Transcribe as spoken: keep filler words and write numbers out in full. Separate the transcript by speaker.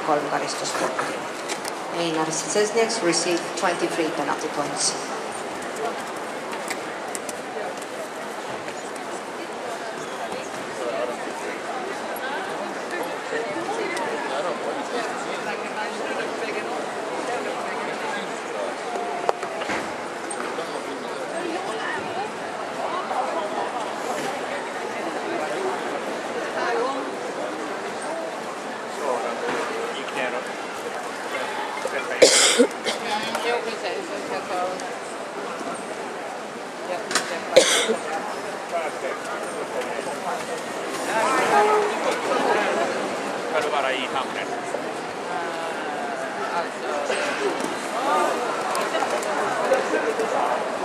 Speaker 1: kolm karistuspunkti. Einar Szczesniaks received twenty-three penalty points.
Speaker 2: Ska du vara i hamnen?
Speaker 3: Alltså...